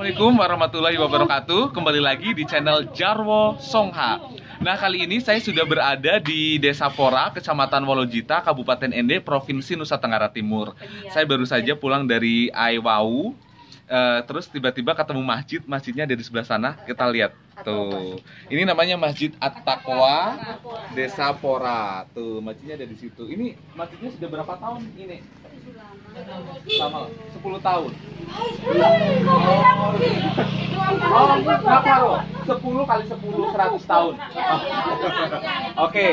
Assalamualaikum warahmatullahi wabarakatuh. Kembali lagi di channel Jarwo Songha. Nah, kali ini saya sudah berada di Desa Pora, Kecamatan Wolojita, Kabupaten Ende, Provinsi Nusa Tenggara Timur. Saya baru saja pulang dari Aiwau. Terus tiba-tiba ketemu masjid. Masjidnya ada di sebelah sana. Kita lihat tuh. Ini namanya Masjid At-Taqwa Desa Pora. Tuh, masjidnya ada di situ. Ini masjidnya sudah berapa tahun ini? Sama 10 tahun. Oh, berapa loh? 10 kali 10 100 tahun. Oke.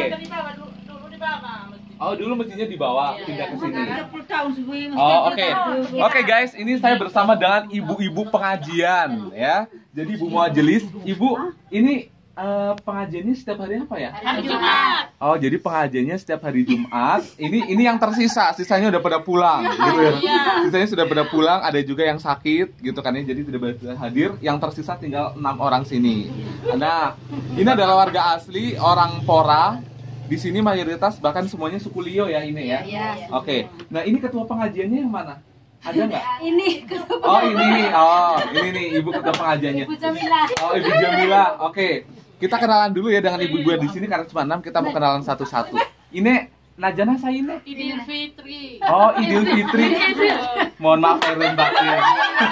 Oh, dulu masjidnya di bawah, pindah ke sini. Oh, oke. Oke, guys, ini saya bersama dengan ibu-ibu pengajian ya. Jadi Ibu Majelis, Ibu, ini pengajiannya setiap hari apa ya? Hari Jumat. Oh, jadi pengajiannya setiap hari Jumat. Ini yang tersisa, sisanya udah pada pulang gitu ya. Sisanya sudah pada pulang, ada juga yang sakit gitu kan ya. Jadi tidak bisa hadir. Yang tersisa tinggal 6 orang sini. Nah, ini adalah warga asli orang Pora. Di sini mayoritas bahkan semuanya suku Lio ya ini ya. Oke. Nah, ini ketua pengajiannya yang mana? Ada nggak? Ini ketua. Oh, ini. Oh, ini nih ibu ketua pengajiannya. Ibu Jamila. Oh, Ibu Jamila. Oke. Kita kenalan dulu ya dengan ibu gue di sini karena cuma 6, kita mau kenalan satu-satu. Ini Najana saya ini. Idul Fitri. Oh, Idul Fitri. Mohon maaf lahir batin.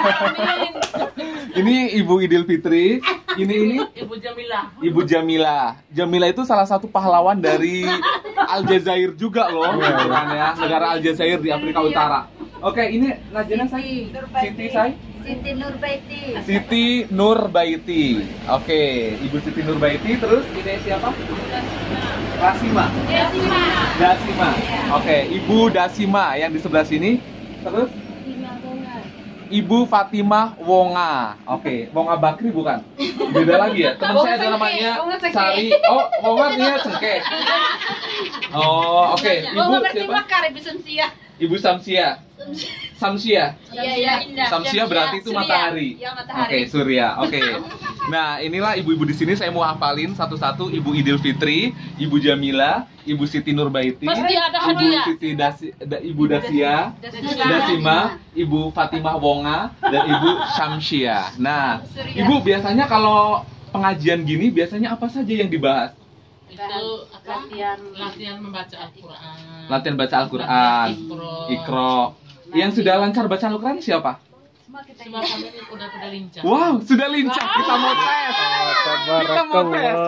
Ini Ibu Idul Fitri. Ini Ibu Jamila. Ibu Jamila. Jamila itu salah satu pahlawan dari Aljazair juga loh, kan ya, negara Aljazair di Afrika Utara. Oke, ini Najana saya. Siti saya. Siti Nurbaiti. Siti Nurbaiti. Oke, Ibu Siti Nurbaiti. Terus ini siapa? Dasima. Dasima. Oke, Ibu Dasima yang di sebelah sini. Terus Ibu Fatimah Wonga. Oke, Wonga Bakri bukan? Beda lagi ya. Teman saya ada namanya Sari. Oh, Wonga dia Cengke. Oh, oke. Ibu siapa? Ibu Samsia. Samsia. Samsia berarti itu matahari. Oke, surya. Oke. Nah, inilah ibu-ibu di sini saya mau hafalin satu-satu. Ibu Idul Fitri, Ibu Jamila, Ibu Siti Nurbaiti, Ibu Siti Ibu Dasia, Dasima, Ibu Fatimah Wonga, dan Ibu Samsia. Nah, Ibu biasanya kalau pengajian gini biasanya apa saja yang dibahas? Itu latihan membaca Al-Quran. Latihan baca Al-Quran, Iqra. Yang sudah lancar baca Al-Quran siapa? Semua kami udah lincah. Wow, sudah lincah. Kita mau tes. Kita mau tes.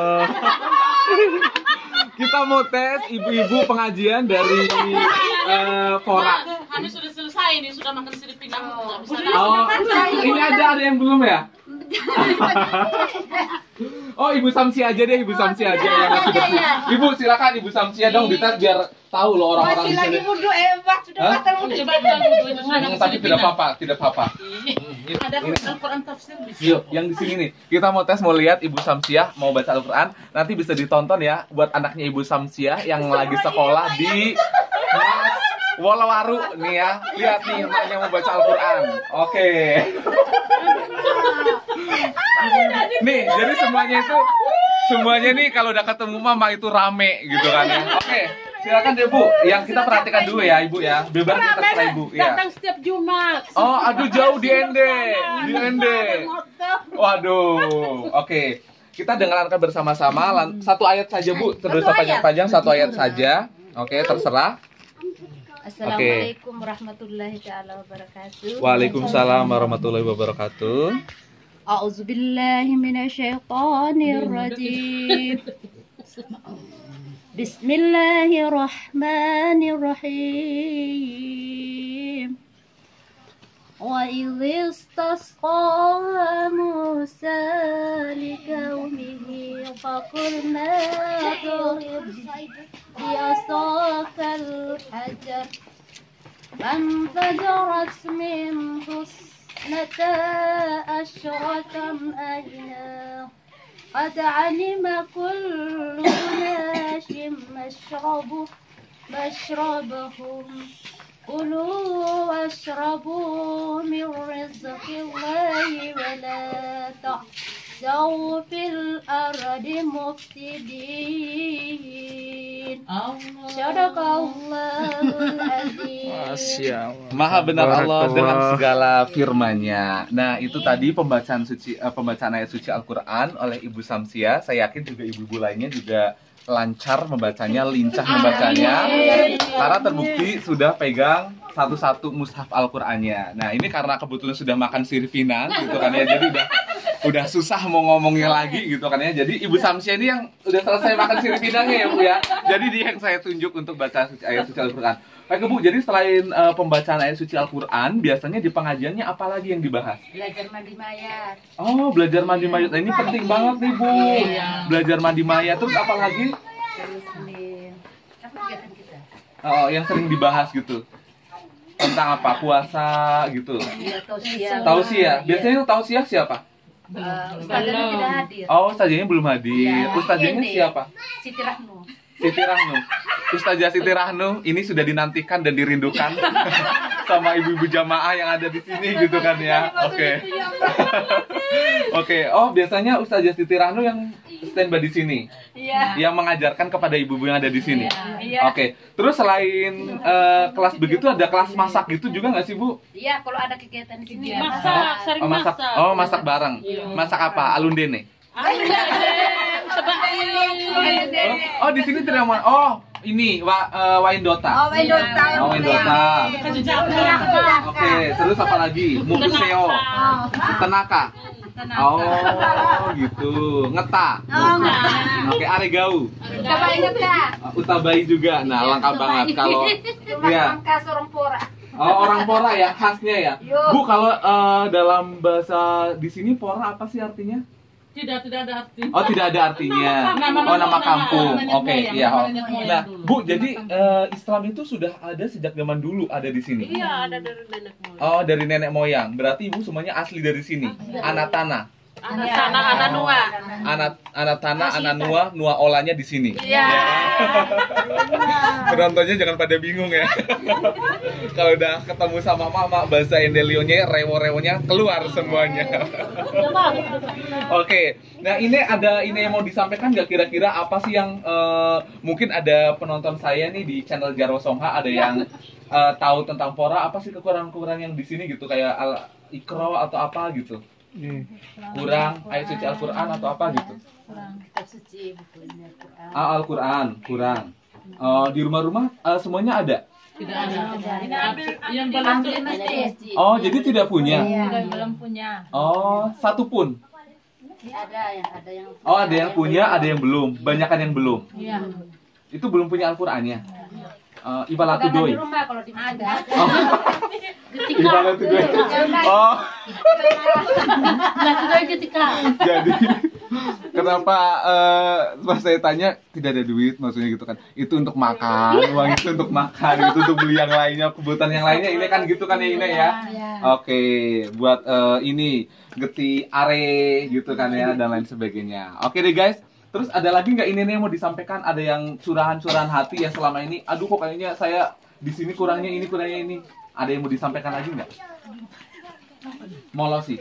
Kita mau tes ibu-ibu pengajian dari Pora. Kami sudah selesai nih, sudah makan sirip pinggang. Oh, ini ada yang belum ya? Oh, Ibu Samsia aja deh, Ibu Samsia aja yang masih bersih. Ibu silakan Ibu Samsia dong dites biar tahu loh orang-orang di sini. Masih lagi wudhu sudah batal wudhu. Tapi tidak apa-apa, tidak apa-apa. Ada Al-Quran tafsir di sini. Yuk, yang di sini nih. Kita mau tes, mau lihat Ibu Samsia mau baca Al-Quran. Nanti bisa ditonton ya buat anaknya Ibu Samsia yang lagi sekolah di Wolawaru nih ya. Lihat nih anaknya mau baca Al-Quran. Oke. Nih, jadi semuanya nih kalau udah ketemu mama itu rame gitu kan ya. Oke, silakan deh Bu. Yang kita perhatikan dulu ya Ibu ya. Bebas kita terserah Ibu ya. Datang setiap Jumat. Oh, aduh jauh di Ende. Di Ende. Waduh. Oke. Kita dengarkan bersama-sama satu ayat saja Bu. Terus panjang-panjang satu ayat saja. Oke, terserah. Assalamualaikum warahmatullahi wabarakatuh. Waalaikumsalam warahmatullahi wabarakatuh. A'udzubillahi minasyaitonirrajim. Bismillahirrahmanirrahim. Wa idh istasqa Musa liqaumihi faqulna idrib bi'asakal hajar fanfajarat minhu اثنتا عشرة عينا قد علم كل أناس مشربهم كلوا واشربوا من رزق الله ولا سعوا في الأرض مفسدين صدق الله العظيم. Maha benar Allah dengan segala firman-Nya. Nah, itu tadi pembacaan ayat suci Al-Qur'an oleh Ibu Samsia. Saya yakin juga ibu-ibu lainnya juga lancar membacanya, lincah membacanya. Karena terbukti sudah pegang satu-satu mushaf Al-Qur'annya. Nah, ini karena kebetulan sudah makan siripinang gitu kan ya. Jadi udah susah mau ngomongnya lagi gitu kan ya. Jadi Ibu Samsia ini yang udah selesai makan siripinangnya ya, Bu ya. Jadi dia yang saya tunjuk untuk baca ayat suci Al-Qur'an. Baik Bu, jadi selain pembacaan ayat suci Al-Qur'an, biasanya di pengajiannya apa lagi yang dibahas? Belajar mandi mayat. Oh, belajar mandi mayat. Nah, ini penting banget nih Bu. Belajar mandi mayat. Terus apa lagi? Terus nih, apa kegiatan kita? Oh, yang sering dibahas gitu. Tentang apa? Puasa gitu. Iya, tausiah. Tausiah. Biasanya tausiah siapa? Ustaznya tidak hadir. Oh, ustazahnya belum hadir. Iya. Ustazahnya Ini. siapa? Siti Rahnu. Siti Rahnu. Ustazah Siti Rahnu ini sudah dinantikan dan dirindukan sama ibu-ibu jamaah yang ada di sini gitu kan ya. Oke. Oke. Oh, biasanya Ustazah Siti Rahnu yang standby di sini. Iya. Yang mengajarkan kepada ibu-ibu yang ada di sini. Iya. Oke. Terus selain kelas begitu ada kelas masak gitu juga nggak sih, Bu? Iya, kalau ada kegiatan di sini ya. Masak, sering Oh, masak. masak. Oh, masak bareng. Masak apa? Alundene. Oh, di sini tidak mau. Oh, ini Waindota. Waindota. Oh, Waindota. Oke, terus apa lagi? Mukuseo. Tenaka. Oh, gitu. Ngeta. Oke, Aregau. Coba ingat ya. Utabai juga. Nah, lengkap banget kalau ya. Orang pora. Oh, orang Pora ya, khasnya ya. Yuk. Bu, kalau dalam bahasa di sini Pora apa sih artinya? Tidak ada arti. Oh, tidak ada artinya. Oh, nama kampung. Oke, iya. Nah, Bu, jadi Islam itu sudah ada sejak zaman dulu ada di sini. Iya, ada dari nenek moyang. Oh, dari nenek moyang. Berarti Ibu semuanya asli dari sini. Anak tanah. Anak tanah, anak nua. Anak tanah, anak nua olanya di sini. Iya. Penontonnya jangan pada bingung ya. Kalau udah ketemu sama mama, bahasa Endelionya, rewo-rewonya keluar semuanya. Oke, nah ini yang mau disampaikan nggak kira-kira apa sih yang mungkin ada penonton saya nih di channel Jarwo Songha ada yang tahu tentang Pora, apa sih kekurangan-kekurangan yang di sini gitu kayak Iqra atau apa gitu? Kurang ayat suci Al-Qur'an atau apa gitu? Kurang kitab suci bukunya Al-Qur'an. Al-Qur'an kurang. Di rumah-rumah semuanya ada. Tidak ada. Ini Yang ambil belum masjid. Oh, jadi tidak punya. Iya. belum punya. Oh, satu pun. Ada yang Oh, ada yang punya, ada yang belum. Banyakan yang belum. Iya. Itu belum punya Al-Qur'annya. Ibalatu Pegangan doi. di rumah kalau di ada. Ibalatu doi. Oh, ketika. jadi kenapa pas saya tanya tidak ada duit maksudnya gitu kan? Itu untuk makan, uang itu untuk makan, itu untuk beli yang lainnya, kebutuhan yang lainnya ini kan gitu kan ya ini ya. Oke, buat ini geti are gitu kan ya dan lain sebagainya. Oke deh guys. Terus ada lagi nggak ini nih yang mau disampaikan? Ada yang curahan-curahan hati yang selama ini, aduh kok kayaknya saya di sini kurangnya ini, kurangnya ini. Ada yang mau disampaikan lagi nggak? Molosi.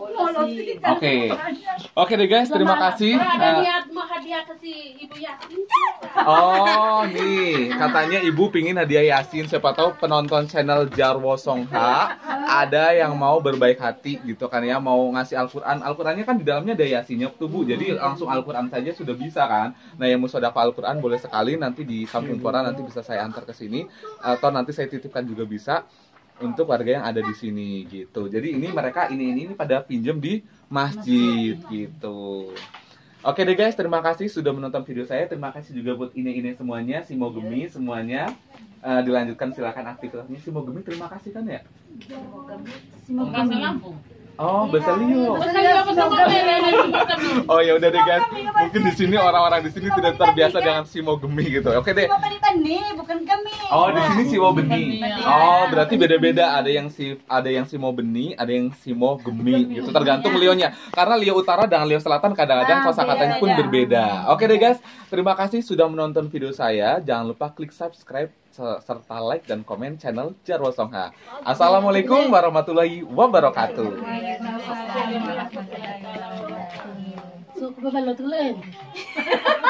Oke deh guys, terima kasih. Mau hadiah ke si Ibu Yasin. Oh nih, katanya ibu pingin hadiah Yasin. Siapa tahu penonton channel Jarwo Songha ada yang mau berbaik hati gitu kan ya, mau ngasih Al-Quran. Al-Qurannya kan di dalamnya ada Yasinnya tuh Bu, jadi langsung Al-Quran saja sudah bisa kan. Nah yang mau sodaqah Al-Quran boleh sekali, nanti di kampung Pora nanti bisa saya antar ke sini, atau nanti saya titipkan juga bisa untuk warga yang ada di sini gitu. Jadi ini mereka ini pada pinjam di masjid gitu. Oke deh guys, terima kasih sudah menonton video saya. Terima kasih juga buat ini semuanya, si Mogemi semuanya. Dilanjutkan silakan aktivitasnya. Si Mogemi terima kasih kan ya? Bahasa Lampung. Oh, bahasa Lio. Oh ya udah deh guys. Mungkin di sini orang-orang di sini tidak terbiasa dengan si Mogemi gitu. Oke deh. Bukan kami. Oh, di sini Simo Beni. Oh, berarti beda-beda. Ada yang Simo Beni, ada yang Simo Gemi gitu. Tergantung Lionya. Karena Lio Utara dan Lio Selatan kadang-kadang kosakatanya pun berbeda. Oke deh guys, terima kasih sudah menonton video saya. Jangan lupa klik subscribe serta like dan komen channel Jarwo Songha. Assalamualaikum warahmatullahi wabarakatuh. Babalot ulit.